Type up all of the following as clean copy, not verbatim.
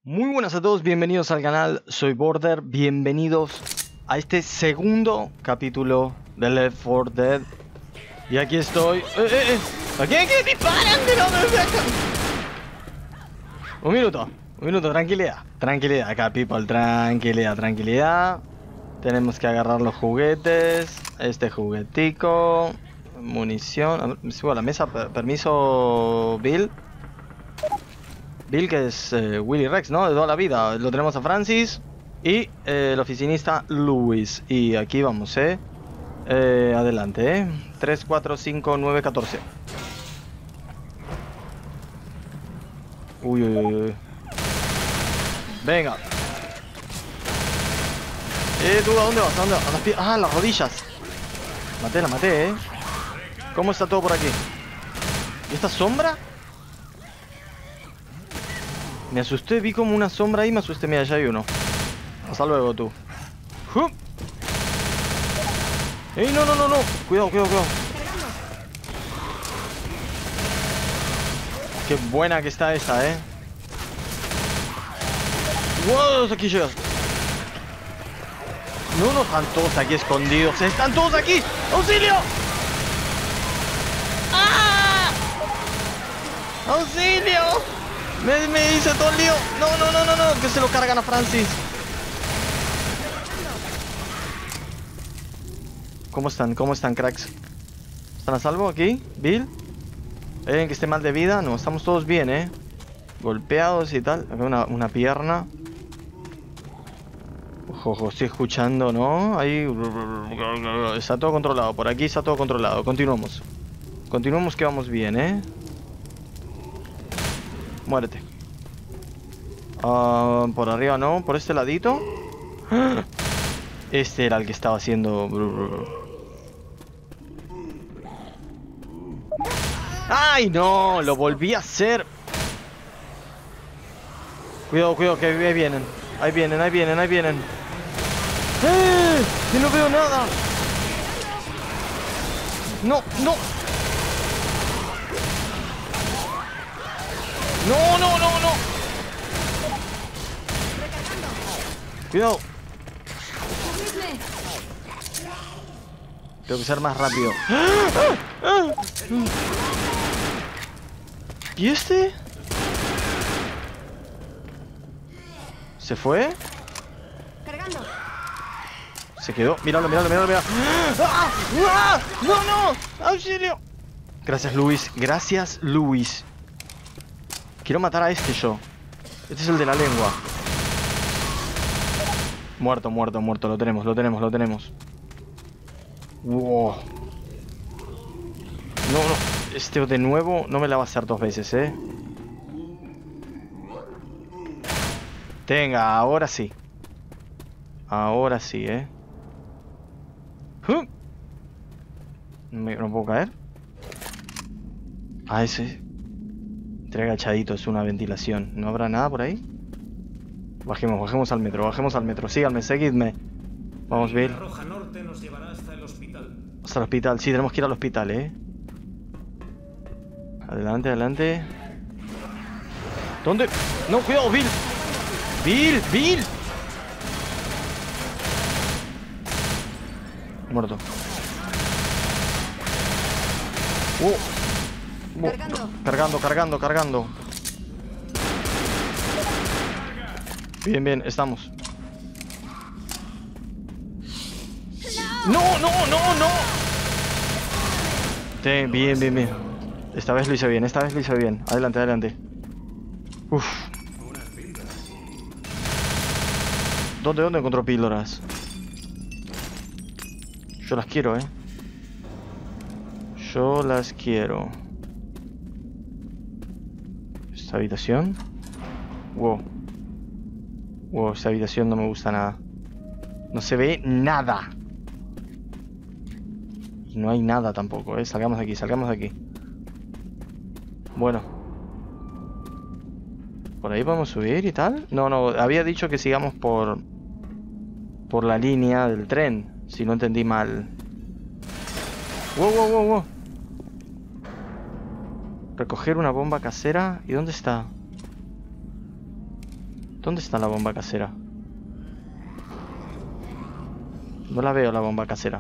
Muy buenas a todos, bienvenidos al canal, soy Border, bienvenidos a este segundo capítulo de Left 4 Dead. Y aquí estoy. ¿A quién disparan? ¿De dónde sacan? Un minuto, tranquilidad. Tranquilidad acá, people, tranquilidad. Tenemos que agarrar los juguetes. Este juguetico. Munición. A ver, me subo a la mesa, permiso, Bill. Bill, que es Willy Rex, ¿no? De toda la vida. Lo tenemos a Francis y el oficinista Luis. Y aquí vamos, adelante, 3, 4, 5, 9, 14. Uy. Venga. ¿Tú a dónde vas? ¿A dónde vas? A las rodillas. La maté, ¿Cómo está todo por aquí? ¿Y esta sombra? Me asusté, vi como una sombra ahí, me asusté. Mira, ya hay uno. Hasta luego, tú. ¡Ey, no! Cuidado. Qué buena que está esa, ¡Wow! Aquí llegas. No, están todos aquí escondidos. ¡Están todos aquí! ¡Auxilio! ¡Ah! ¡Auxilio! Me hice todo el lío. No, que se lo cargan a Francis. ¿Cómo están, cracks? ¿Están a salvo aquí? ¿Bill? ¿Hay alguien que esté mal de vida? No, estamos todos bien, golpeados y tal. Acá una pierna. Ojo, estoy escuchando, ¿no? Ahí. Está todo controlado, por aquí está todo controlado. Continuamos que vamos bien, Muérete. Por arriba no, por este ladito. Este era el que estaba haciendo. ¡Ay, no! Lo volví a hacer. Cuidado, que ahí vienen. Ahí vienen. ¡Que no veo nada! No. No. Cuidado. Tengo que ser más rápido. ¿Y este? ¿Se fue? Cargando. Se quedó. Míralo. ¡Ah! ¡No! ¡Auxilio! Gracias, Luis. Quiero matar a este yo. Este es el de la lengua. Muerto. Lo tenemos. Wow. No. Este de nuevo no me la va a hacer dos veces, Tenga, ahora sí. ¿No puedo caer? Ese. Estoy agachadito, es una ventilación. ¿No habrá nada por ahí? Bajemos al metro. Síganme, seguidme. Vamos, Bill. La Roja Norte nos llevará hasta el hospital. Hasta el hospital, sí, tenemos que ir al hospital, Adelante. ¿Dónde? No, cuidado, Bill. Bill. Muerto. Cargando. Bien, estamos. No. Bien. Esta vez lo hice bien. Adelante. Uf. ¿Dónde encontró píldoras? Yo las quiero, ¿Esta habitación? Wow, esta habitación no me gusta nada. No se ve nada. Y no hay nada tampoco, Salgamos de aquí. Bueno. ¿Por ahí podemos subir y tal? No, había dicho que sigamos por la línea del tren. Si no entendí mal. Wow. Recoger una bomba casera. ¿Y dónde está? ¿Dónde está la bomba casera? No la veo, la bomba casera.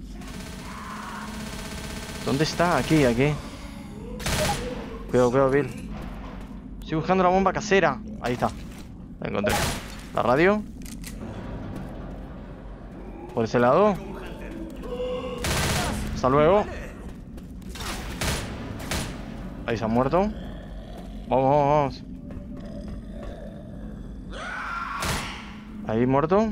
¿Dónde está? Aquí, aquí. Cuidado, Bill. Estoy buscando la bomba casera. Ahí está. La encontré. La radio. Por ese lado. Hasta luego. Ahí se ha muerto. Vamos. Ahí muerto.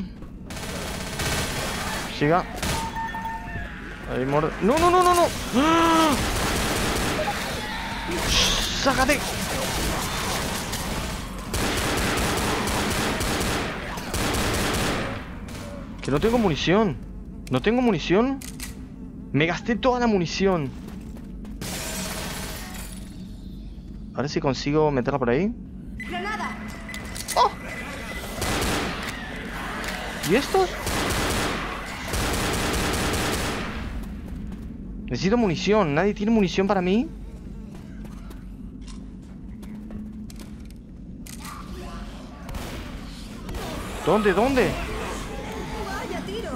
Siga. Ahí muerto. ¡No! ¡Ah! ¡Sácate! Que no tengo munición. ¿No tengo munición? Me gasté toda la munición. A ver si consigo meterla por ahí. ¡Granada! ¡Oh! ¿Y estos? Necesito munición. ¿Nadie tiene munición para mí? ¿Dónde? ¡Vaya tiro!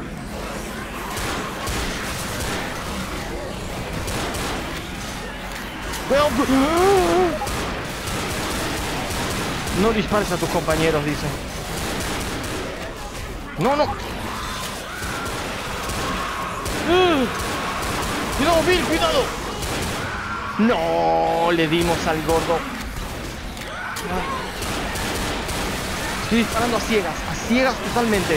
No dispares a tus compañeros, dice. No. Cuidado, Bill, cuidado. No, le dimos al gordo. Estoy disparando a ciegas totalmente.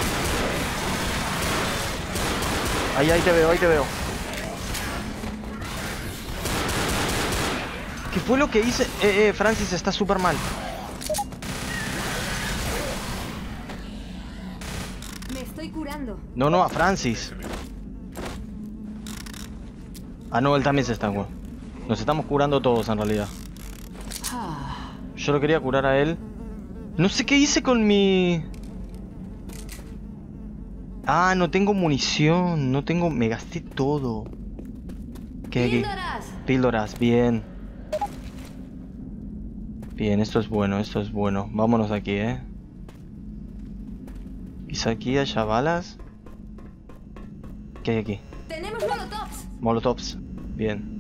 Ahí te veo. ¿Qué fue lo que hice? Francis está súper mal. Me estoy curando. No, a Francis. Ah, no, él también se está curando. Nos estamos curando todos en realidad. Yo lo quería curar a él. No sé qué hice con mi... Ah, no tengo munición. Me gasté todo. ¿Qué? ¡Píldoras! Píldoras, bien. Bien, esto es bueno. Vámonos de aquí, Quizá aquí haya balas. ¿Qué hay aquí? ¡Tenemos molotovs! Molotovs. Bien.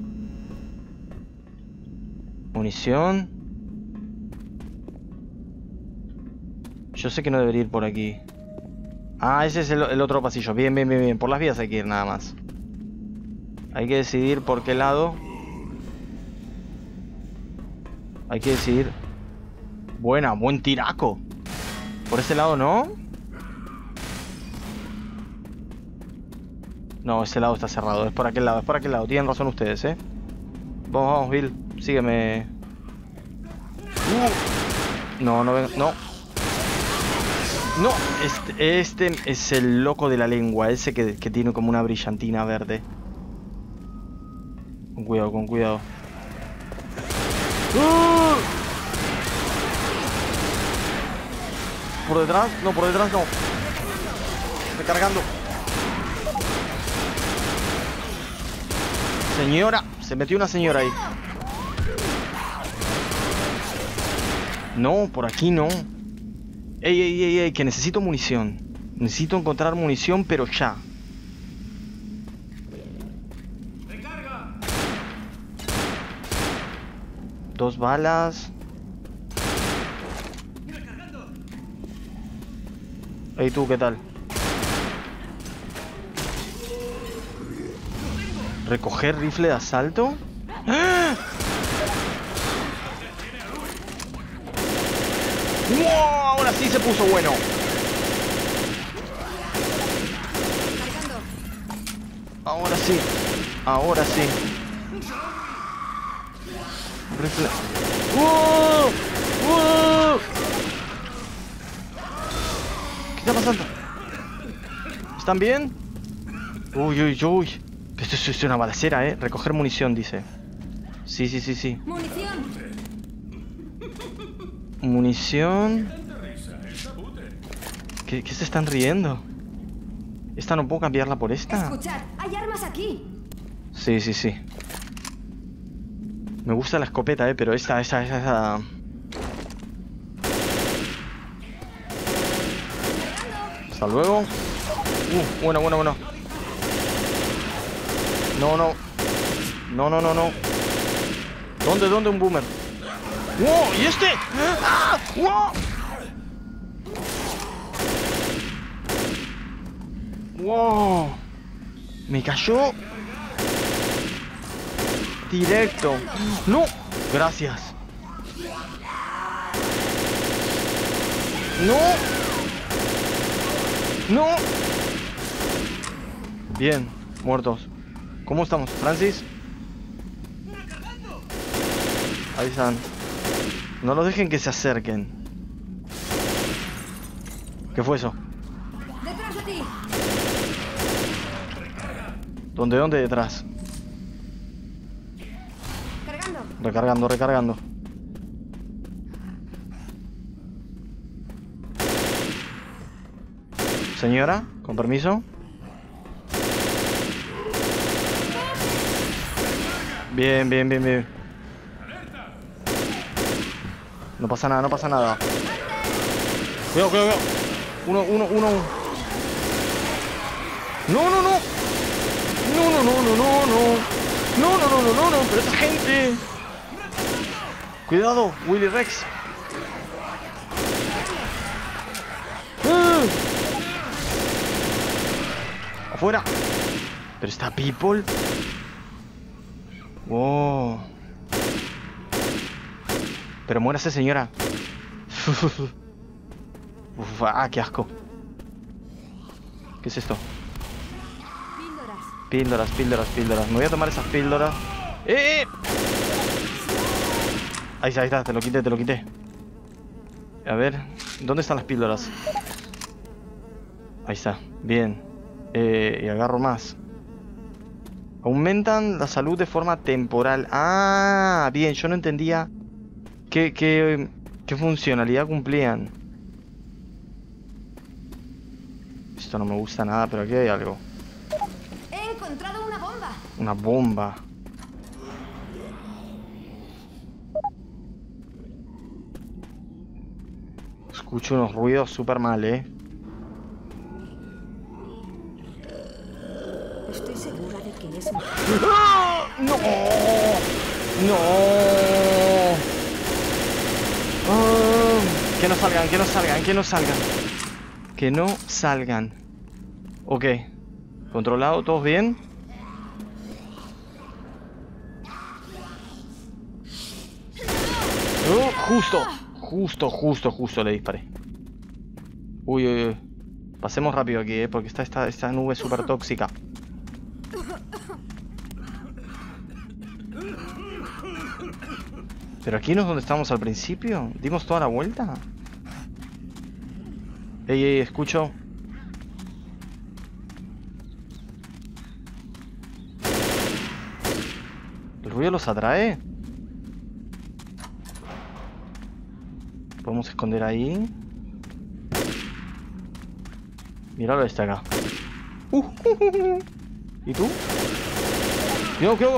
Munición. Yo sé que no debería ir por aquí. Ah, ese es el otro pasillo. Bien. Por las vías hay que ir nada más. Hay que decidir por qué lado. Hay que decidir. Buen tiraco. Por ese lado, ¿no? No, ese lado está cerrado. Es por aquel lado. Tienen razón ustedes, Vamos, Bill. Sígueme. No, venga. No, este es el loco de la lengua. Ese que tiene como una brillantina verde. Con cuidado. ¿Por detrás? No, por detrás no. Recargando. Señora, se metió una señora ahí. No, por aquí no. Ey, que necesito munición. Necesito encontrar munición, pero ya. ¡Recarga! 2 balas. Ey, tú, ¿qué tal? ¿Recoger rifle de asalto? ¡Ah! ¡Wow! Ahora sí se puso bueno. Ahora sí. Rifle. ¡Wow! ¿Qué está pasando? ¿Están bien? Uy. Esto es una balacera, Recoger munición, dice. Sí. Munición. ¿Qué se están riendo? ¿Esta no puedo cambiarla por esta? Escuchad, hay armas aquí. Sí. Me gusta la escopeta, pero esa. Hasta luego. Bueno. No. No. ¿Dónde un boomer? ¡Wow! ¿Y este? ¡Ah! ¡Wow! ¡Wow! Me cayó directo. ¡No! Gracias. ¡No! Bien, muertos. ¿Cómo estamos, Francis? Ahí están. No los dejen que se acerquen. ¿Qué fue eso? ¡Detrás de ti! ¿Dónde detrás? Cargando. Recargando. Señora, con permiso. Bien. No pasa nada. Cuidado. Uno. No. No, pero esa gente. Cuidado, Willy Rex. Afuera. Pero está people. Wow. Pero muérase, señora. Uf, qué asco. ¿Qué es esto? Píldoras. Me voy a tomar esas píldoras. Ahí está, te lo quité. A ver, ¿dónde están las píldoras? Ahí está, bien. Y agarro más. Aumentan la salud de forma temporal. Ah, bien, yo no entendía qué funcionalidad cumplían. Esto no me gusta nada, pero aquí hay algo. He encontrado una bomba. Una bomba. Escucho unos ruidos súper mal, Estoy segura de que es... ¡Ah! ¡No! Que no salgan. Ok. Controlado, ¿todos bien? Justo le disparé. Uy. Pasemos rápido aquí, porque esta nube es súper tóxica. Pero aquí no es donde estábamos al principio. ¿Dimos toda la vuelta? Ey, escucho. ¿El ruido los atrae? Podemos esconder ahí. Míralo este acá. ¿Y tú? Cuidado.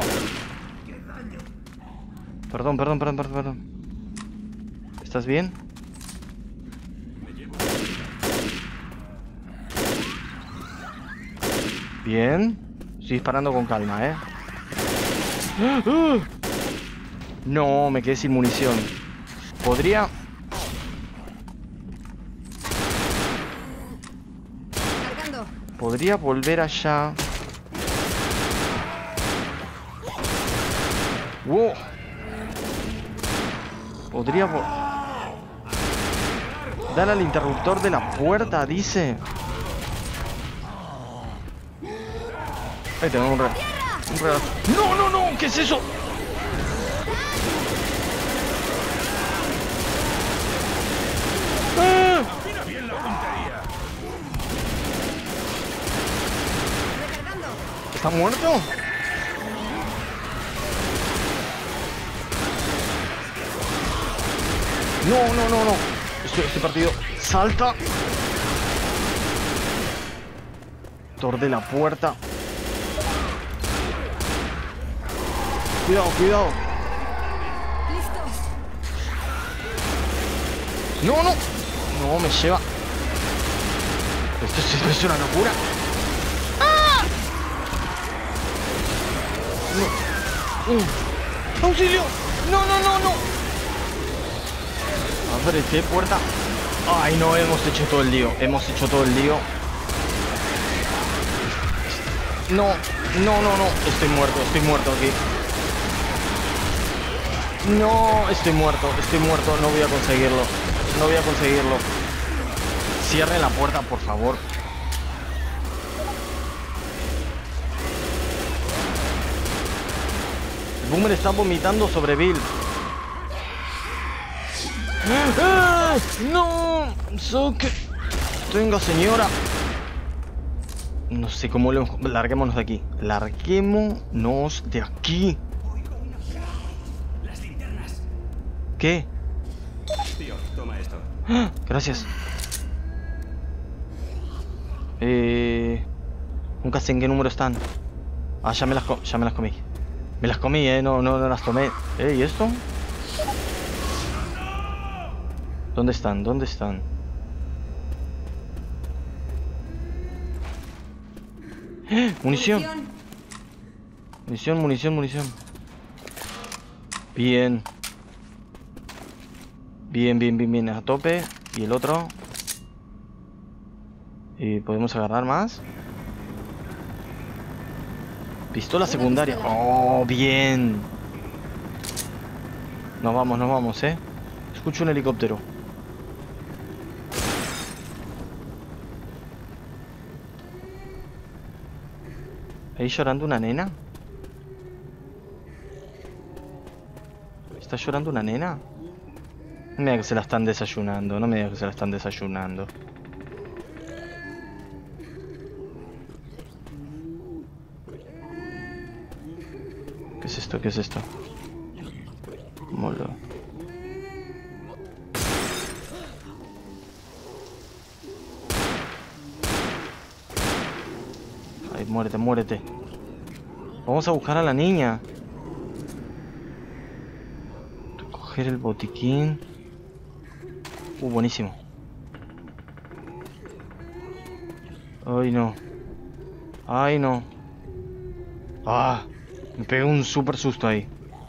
Perdón. ¿Estás bien? Bien. Estoy disparando con calma, No, me quedé sin munición. Podría... Cargando. Podría volver allá. Wow. Podría... Dale al interruptor de la puerta, dice. Ahí tengo un reloj. No, ¿qué es eso? Mira bien la puntería. Recargando. ¿Está muerto? No. Estoy partido. Salta. Torde la puerta. Cuidado. Listos. No, me lleva. Esto es una locura. ¡Ah! No. ¡Auxilio! ¡No! Ábrete, puerta. Ay, no, hemos hecho todo el lío. No. Estoy muerto aquí. No, estoy muerto. No voy a conseguirlo. Cierren la puerta, por favor. El Boomer está vomitando sobre Bill. ¡No! Venga, señora. No sé cómo lo... Larguémonos de aquí. Las linternas. ¿Qué? Tío, toma esto. Gracias. Nunca sé en qué número están. Ah, ya me las comí. Me las comí, no las tomé. ¿Y esto? ¿Dónde están? Munición. Bien, a tope. Y el otro. ¿Y podemos agarrar más? Pistola secundaria. Oh, bien. Nos vamos, Escucho un helicóptero. ¿Ahí llorando una nena? ¿Está llorando una nena? No me digas que se la están desayunando. ¿Qué es esto? Molo. Ay, muérete. Vamos a buscar a la niña. Recoger el botiquín. Buenísimo. Ay, no. Ah, me pegué un super susto ahí.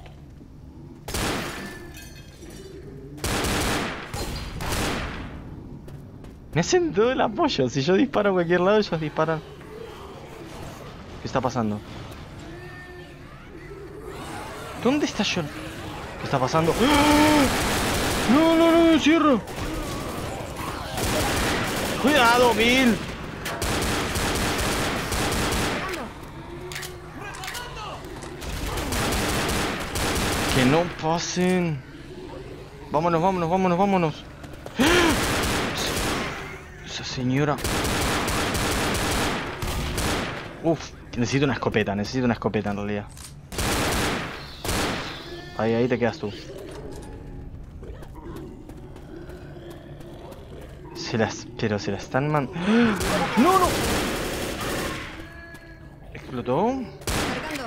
Me hacen todo el apoyo. Si yo disparo a cualquier lado, ellos disparan. ¿Qué está pasando? ¿Dónde está John? ¿Qué está pasando? No, cierro. Cuidado, Bill. Que no pasen. Vámonos. Esa señora. Uf, necesito una escopeta en realidad. Ahí te quedas tú. Pero se la están ¡No! ¿Explotó? Cargando.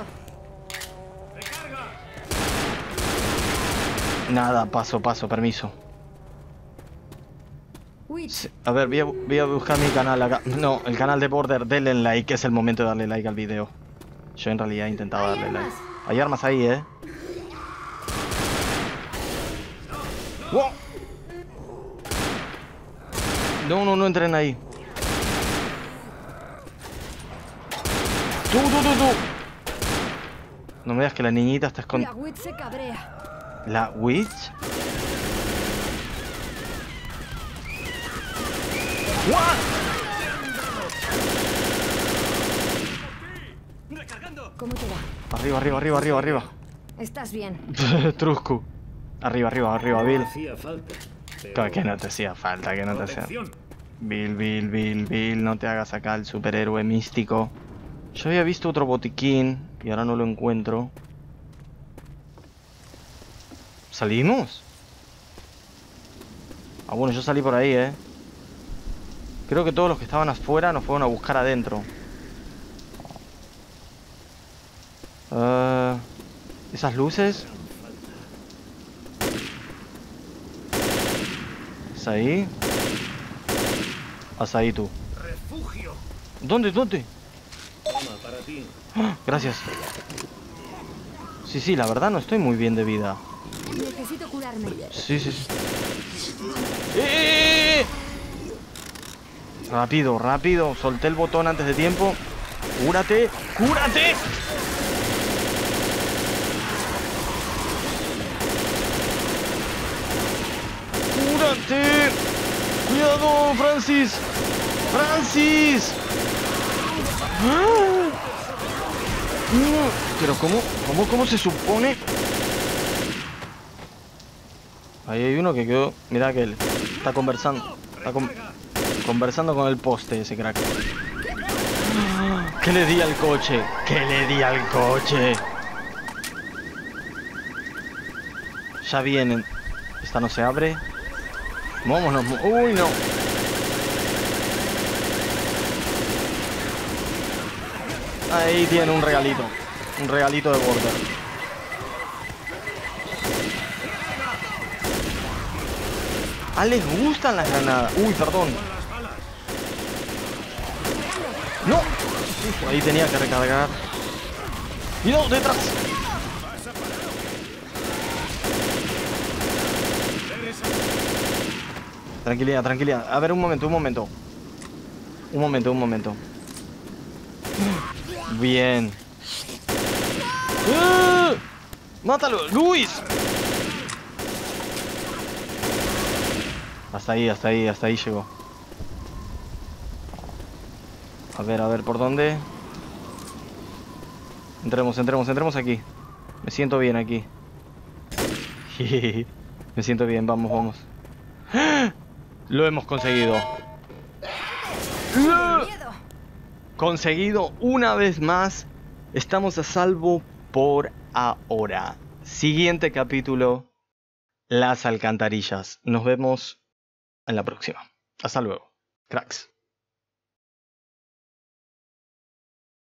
Nada, paso, permiso. Witch. A ver, voy a buscar mi canal acá. No, el canal de Border. Denle like, es el momento de darle like al video. Yo en realidad he intentado darle like. Hay armas ahí, ¡Wow! No entren ahí. Tú. No me digas que la niñita está escondida. La Witch se cabrea. ¿La Witch? ¿Cómo te va? Arriba. ¿Estás bien? Truscu. Arriba, Bill. Hacía falta. Que no te hacía falta, Bill, no te hagas acá el superhéroe místico. Yo había visto otro botiquín y ahora no lo encuentro. ¿Salimos? Ah, bueno, yo salí por ahí, Creo que todos los que estaban afuera nos fueron a buscar adentro. ¿Esas luces? ¿Es ahí? Haz ahí tú. ¿Dónde? ¿Dónde? Toma, para ti. ¡Ah! Gracias. Sí, la verdad no estoy muy bien de vida. Necesito curarme. Sí. ¡Eh! Rápido, rápido. Solté el botón antes de tiempo. ¡Cúrate! ¡Cúrate! ¡Cúrate! ¡Cuidado, Francis! ¡Francis! ¡Ah! Pero ¿cómo se supone? Ahí hay uno que quedó... Mira que él está conversando. Está conversando con el poste ese crack. ¿Qué le di al coche? ¿Qué le di al coche? Ya vienen. Esta no se abre. Vámonos. Uy, no. Ahí tiene un regalito. Un regalito de border. Ah, les gustan las granadas. Uy, perdón. ¡No! Uf, ahí tenía que recargar. ¡Y no! ¡Detrás! Tranquilidad, tranquilidad. A ver, un momento. Bien. ¡Mátalo! ¡Luis! Hasta ahí llegó. A ver, ¿por dónde? Entremos aquí. Me siento bien aquí. Me siento bien, vamos. Lo hemos conseguido. Conseguido una vez más. Estamos a salvo por ahora. Siguiente capítulo: las alcantarillas. Nos vemos en la próxima. Hasta luego, cracks.